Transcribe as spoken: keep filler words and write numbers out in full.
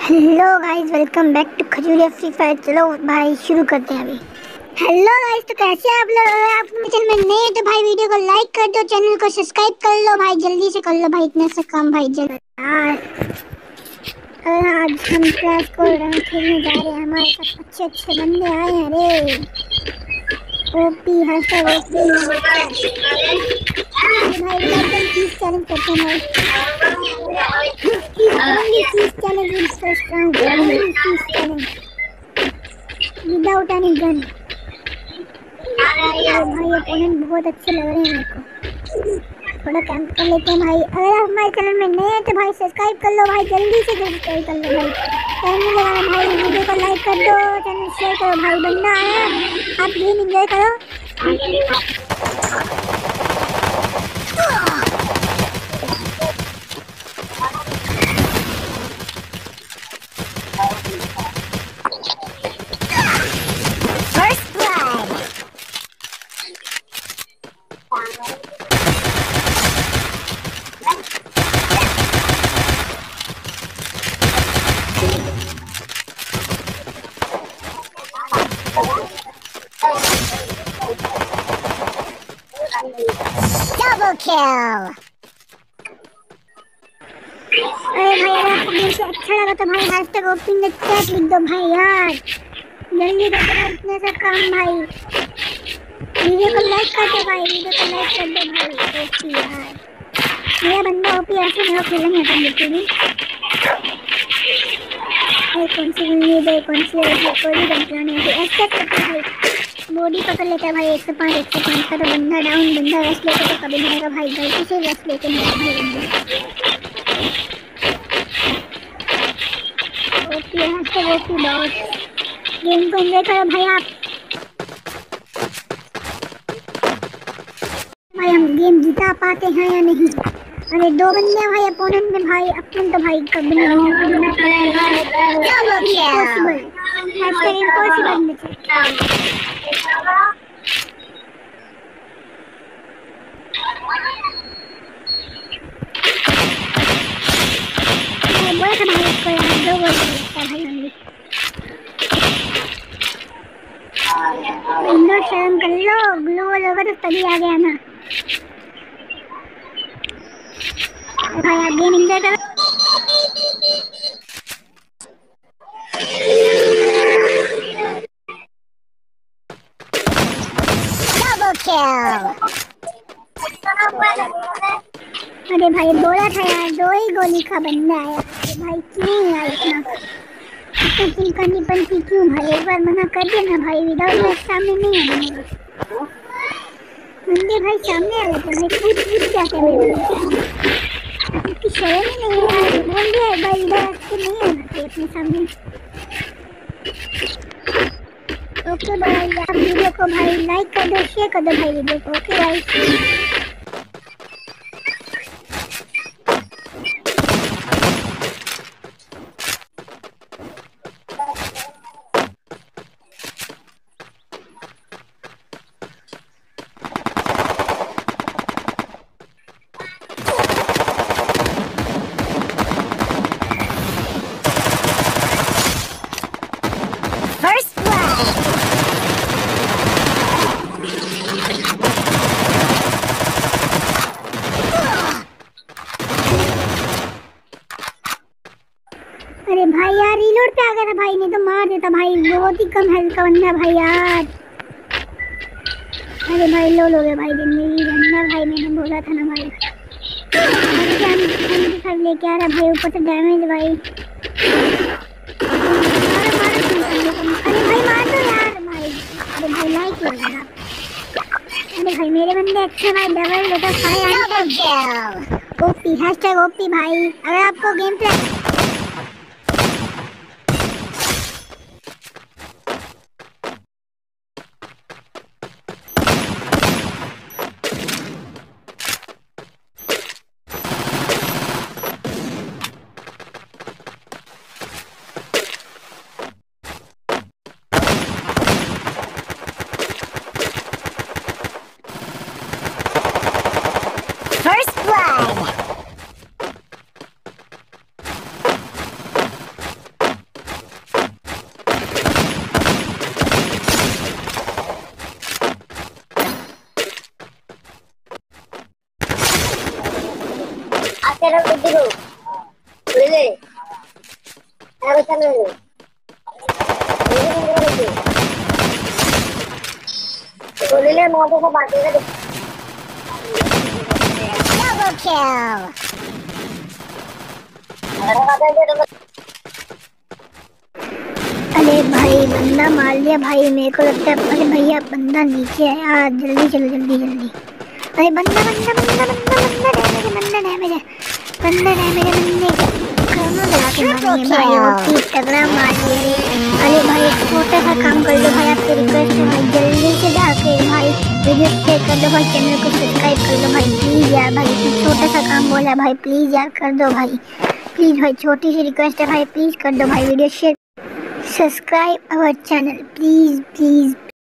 Hello guys, welcome back to Khajuria free fire. चलो भाई शुरू करते हैं अभी। हेलो गाइस, तो कैसे हैं आप लोग? अगर आप मेरे चैनल में नए हैं तो भाई वीडियो को लाइक कर दो, चैनल को सब्सक्राइब कर लो भाई, जल्दी से कर लो भाई, इतना सा काम भाई जल्दी यार। अरे आज हम क्लास को रंग खेलने जा रहे हैं, हमारे साथ अच्छे अच्छे बंदे आए हैं। अरे ओपी हैशटैग ओपी भाई, एकदम चीज चैलेंज करते हैं भाई। Only cheese challenge in first round, only cheese challenge without any gun. अरे भाई अपोनेंट बहुत अच्छे लग रहे हैं मेरे को, थोड़ा कैंप कर लेते हैं भाई। अगर आप हमारे चैनल में नए हैं तो भाई सब्सक्राइब कर लो भाई, जल्दी से सब्सक्राइब कर लो भाई, टाइम नहीं लगाना भाई, वीडियो को लाइक कर दो, चैनल शेयर करो भाई। बंदा आया, आप गेम एंजॉय करो। Double kill. अरे भाई अगर आपको गेम से अच्छा लगा तो भाई हैशटैग ओपी में चैट लिख दो भाई यार, जल्दी करो इतने से काम भाई। वीडियो को लाइक कर दो भाई, वीडियो को लाइक कर दो भाई। ओपी यार, मेरा बंदा ओपी ऐसे नहीं खेलेंगे अपन बिल्कुल भी। कौन सी उम्मीद है, कौन सी है, कोई भी गलतियाँ नहीं है। ऐसे करते भाई, बॉडी पकड़ लेता है भाई। एक सौ पाँच एक सौ पाँच का तो बंदा डाउन, बंदा रस लेके तो कभी नहीं आएगा भाई, गलती से रस लेके नहीं आएगा भाई बंदा। OP hashtag OP boss, game को एंजॉय करो भाई आप। भाई हम गेम जिता पाते हैं या नहीं? अरे दो बंदे भाई अपोनेंट में भाई, अपन तो भाई कभी नहीं इम्पॉसिबल, हैशटैग इम्पॉसिबल में बोला था भाई इसको यार, दो गोल लगता है भाई हमने। इंदो शर्म कर लो, ग्लो होगा तो तभी आ गया ना भाई। आप गेम एंजॉय करो। Double kill. अरे भाई बोला था यार, दो ही गोली का बंदा आया भाई, क्यों यार इतना इतना किल करनी पड़ती क्यों भाई? एक बार मना कर देना भाई, विदाउट मैच सामने नहीं आना बंदे भाई, सामने आ जाते भाई, कूद कूद जाते हैं। आपकी शर्म ही नहीं है, बोल दिया एक बार इधर से नहीं आना चाहिए अपने सामने। ओके भाई, आप वीडियो को भाई लाइक कर दो, शेयर कर दो भाई वीडियो को। ओके भाई। अरे भाई यार रीलोड पे आ गया था भाई, नहीं तो मार देता भाई, बहुत ही कम हेल्थ का बंदा भाई यार। अरे भाई लो लोगे भाई, जिंदगी जानना भाई, मैंने बोला था ना भाई। सब लेके आ रहा भाई, ऊपर से डैमेज भाई। अरे भाई मार दो यार भाई। अरे भाई लाइक लगा। अरे भाई मेरे बंदे अच्छे भाई, डबल बेटा फाइव ओपी हैशटैग ओपी भाई। अगर आपको गेम प्ले को ले ले क्या बचा ले ले तो ले ले मौतों को बांटेगा डबल किल। अरे भाई बंदा मार लिया भाई, मेरे को लगता है। अरे भैया बंदा नीचे है यार, जल्दी चलो जल्दी जल्दी। अरे बंदा बंदा बंदा बंदा बंदा डैमेज है, बंदा डैमेज है, बंदा डैमेज है, बंदे दोनों लगा के मारिए भाई, वो तीस तगड़ा मार दिए। अरे भाई एक छोटा सा काम कर दो भाई, आपसे रिक्वेस्ट है भाई, जल्दी से जाके भाई वीडियो शेयर कर दो भाई, चैनल को सब्सक्राइब कर दो भाई प्लीज़ यार। भाई इतना छोटा सा काम बोला भाई, प्लीज़ यार कर दो भाई, प्लीज़ भाई, छोटी सी रिक्वेस्ट है भाई, प्लीज़ कर दो भाई video share, subscribe our channel please please.